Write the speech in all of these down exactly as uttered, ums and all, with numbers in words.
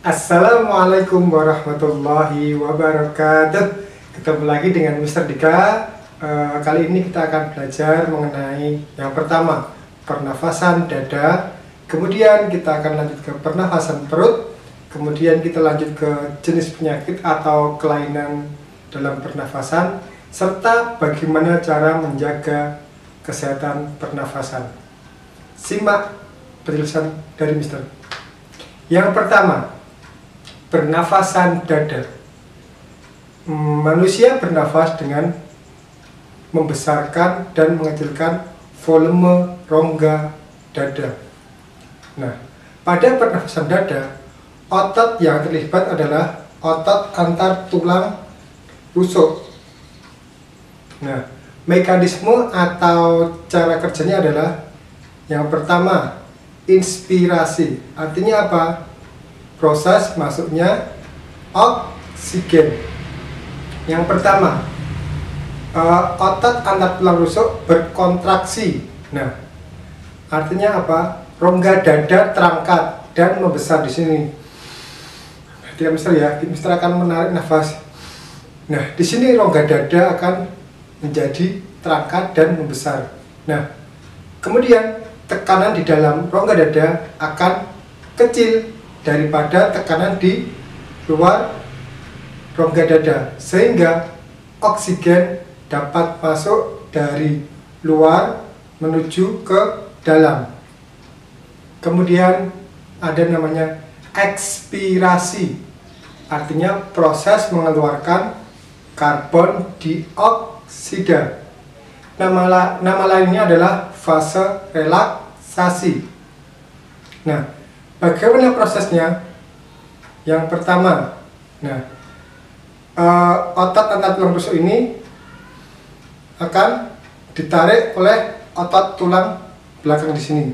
Assalamualaikum warahmatullahi wabarakatuh. Ketemu lagi dengan Mister Dika. e, Kali ini kita akan belajar mengenai yang pertama, pernafasan dada. Kemudian kita akan lanjut ke pernafasan perut. Kemudian kita lanjut ke jenis penyakit atau kelainan dalam pernafasan, serta bagaimana cara menjaga kesehatan pernafasan. Simak penjelasan dari Mister. Yang pertama, pernafasan dada. Manusia bernafas dengan membesarkan dan mengecilkan volume rongga dada. Nah, pada pernafasan dada, otot yang terlibat adalah otot antar tulang rusuk. Nah, mekanisme atau cara kerjanya adalah yang pertama, inspirasi. Artinya apa? Proses masuknya oksigen. Yang pertama, uh, otot antar tulang rusuk berkontraksi. Nah, artinya apa? Rongga dada terangkat dan membesar di sini. Perhatikan Mister ya, Mister akan menarik nafas. Nah, di sini rongga dada akan menjadi terangkat dan membesar. Nah, kemudian tekanan di dalam rongga dada akan kecil daripada tekanan di luar rongga dada, sehingga oksigen dapat masuk dari luar menuju ke dalam. Kemudian ada namanya ekspirasi, artinya proses mengeluarkan karbon dioksida. Nama, nama lainnya adalah fase relaksasi. Nah, bagaimana prosesnya? Yang pertama, nah, uh, otot antar tulang rusuk ini akan ditarik oleh otot tulang belakang di sini,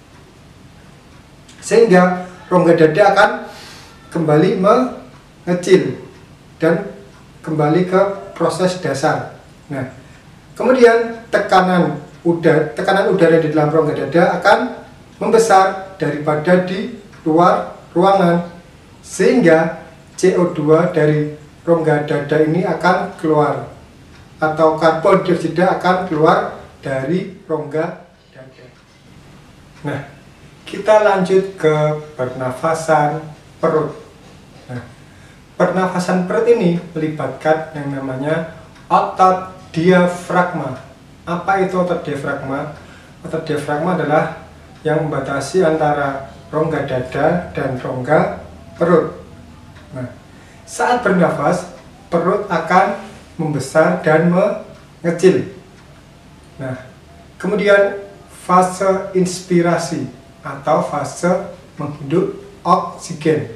sehingga rongga dada akan kembali mengecil dan kembali ke proses dasar. Nah, kemudian tekanan udara, tekanan udara di dalam rongga dada akan membesar daripada di luar ruangan, sehingga C O dua dari rongga dada ini akan keluar, atau karbon dioksida akan keluar dari rongga dada. Nah, kita lanjut ke pernafasan perut. Nah, pernafasan perut ini melibatkan yang namanya otot diafragma. Apa itu otot diafragma? Otot diafragma adalah yang membatasi antara rongga dada dan rongga perut. Nah, saat bernafas, perut akan membesar dan mengecil. Nah, kemudian fase inspirasi atau fase menghirup oksigen.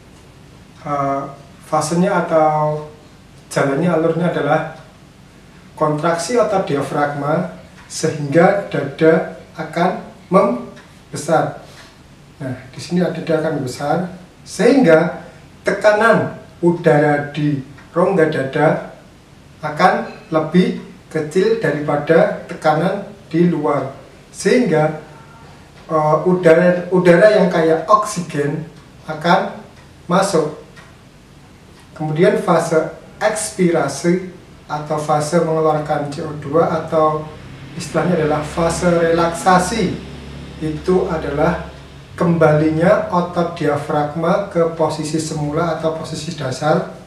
Uh, fasenya atau jalannya, alurnya adalah kontraksi otot diafragma sehingga dada akan membesar. Nah, di sini dada akan membesar sehingga tekanan udara di rongga dada akan lebih kecil daripada tekanan di luar, sehingga uh, udara udara yang kayak oksigen akan masuk. Kemudian fase ekspirasi atau fase mengeluarkan C O dua atau istilahnya adalah fase relaksasi. Itu adalah kembalinya otot diafragma ke posisi semula atau posisi dasar,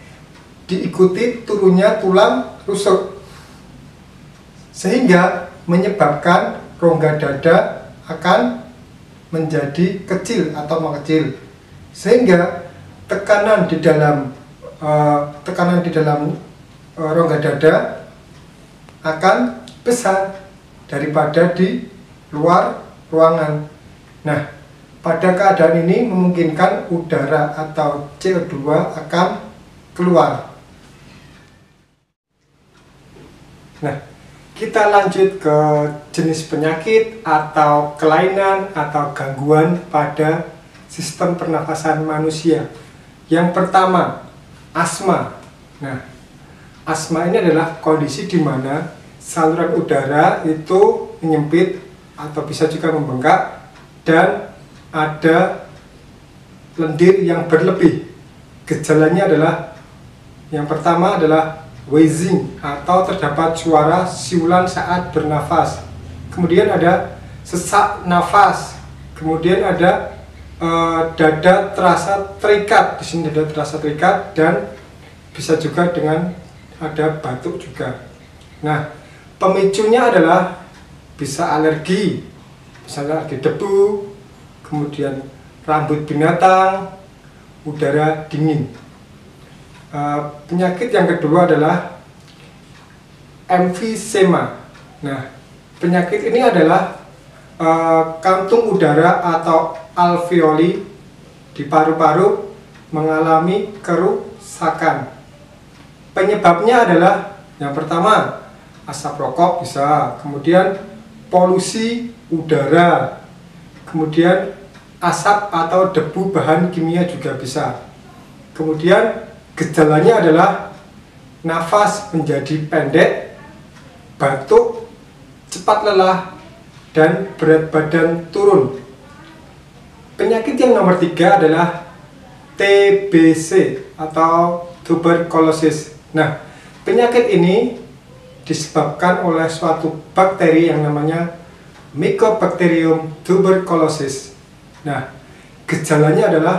diikuti turunnya tulang rusuk, sehingga menyebabkan rongga dada akan menjadi kecil atau mengecil, sehingga tekanan di dalam uh, tekanan di dalam uh, rongga dada akan besar daripada di luar ruangan. Nah, pada keadaan ini memungkinkan udara atau C O dua akan keluar. Nah, kita lanjut ke jenis penyakit atau kelainan atau gangguan pada sistem pernafasan manusia. Yang pertama, asma. Nah, asma ini adalah kondisi di mana saluran udara itu menyempit atau bisa juga membengkak dan ada lendir yang berlebih. Gejalanya adalah yang pertama adalah wheezing atau terdapat suara siulan saat bernafas. Kemudian ada sesak nafas. Kemudian ada uh, dada terasa terikat. Di sini dada terasa terikat dan bisa juga dengan ada batuk juga. Nah, pemicunya adalah bisa alergi, misalnya alergi debu, kemudian rambut binatang, udara dingin. Uh, penyakit yang kedua adalah emfisema. Nah, penyakit ini adalah uh, kantung udara atau alveoli di paru-paru mengalami kerusakan. Penyebabnya adalah yang pertama asap rokok bisa, kemudian polusi udara, kemudian asap atau debu bahan kimia juga bisa. Kemudian gejalanya adalah nafas menjadi pendek, batuk, cepat lelah, dan berat badan turun. Penyakit yang nomor tiga adalah T B C atau tuberculosis. Nah, penyakit ini disebabkan oleh suatu bakteri yang namanya Mycobacterium tuberculosis. Nah, gejalanya adalah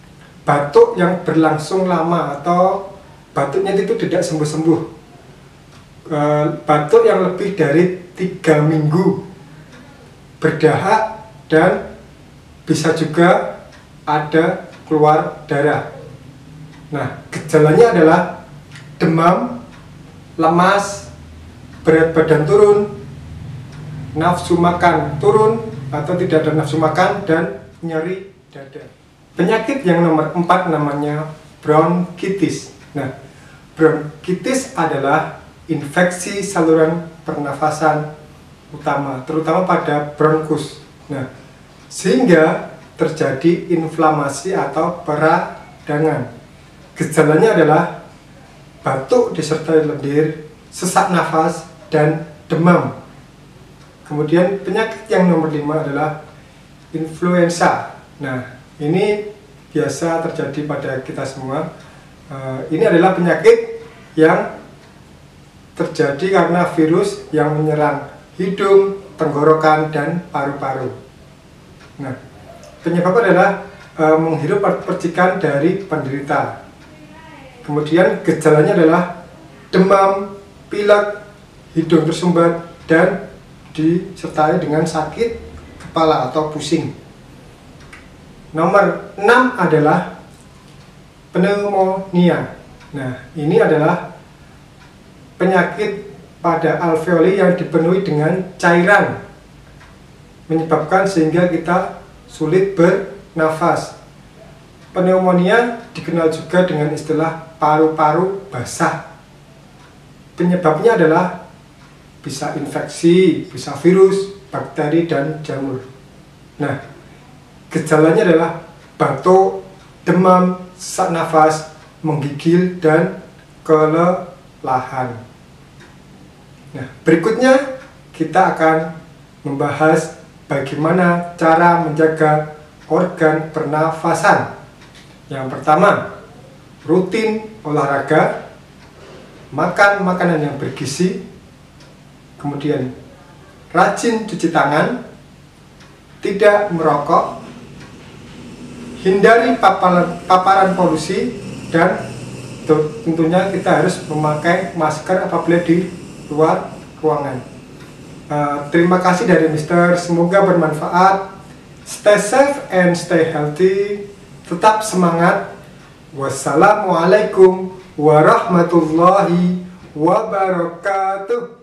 batuk yang berlangsung lama atau batuknya itu tidak sembuh-sembuh. E, batuk yang lebih dari tiga minggu, berdahak, dan bisa juga ada keluar darah. Nah, gejalanya adalah demam, lemas, berat badan turun, nafsu makan turun atau tidak ada nafsu makan, dan nyeri dada. Penyakit yang nomor empat namanya bronkitis. Nah, bronkitis adalah infeksi saluran pernafasan utama, terutama pada bronkus. Nah, sehingga terjadi inflamasi atau peradangan. Gejalanya adalah batuk disertai lendir, sesak nafas, dan demam. Kemudian penyakit yang nomor lima adalah influenza. Nah, ini biasa terjadi pada kita semua. Uh, ini adalah penyakit yang terjadi karena virus yang menyerang hidung, tenggorokan, dan paru-paru. Nah, penyebab adalah uh, menghirup percikan dari penderita. Kemudian gejalanya adalah demam, pilek, hidung tersumbat, dan disertai dengan sakit kepala atau pusing. Nomor enam adalah pneumonia. Nah, ini adalah penyakit pada alveoli yang dipenuhi dengan cairan, menyebabkan sehingga kita sulit bernafas. Pneumonia dikenal juga dengan istilah paru-paru basah. Penyebabnya adalah bisa infeksi, bisa virus, bakteri, dan jamur. Nah, gejalanya adalah batuk, demam, sesak nafas, menggigil, dan kelelahan. Nah, berikutnya kita akan membahas bagaimana cara menjaga organ pernafasan. Yang pertama, rutin olahraga, makan makanan yang bergizi, kemudian rajin cuci tangan, tidak merokok, hindari paparan, paparan polusi, dan tentunya kita harus memakai masker apabila di luar ruangan. Uh, terima kasih dari Mister Semoga bermanfaat. Stay safe and stay healthy. Tetap semangat. Wassalamualaikum warahmatullahi wabarakatuh.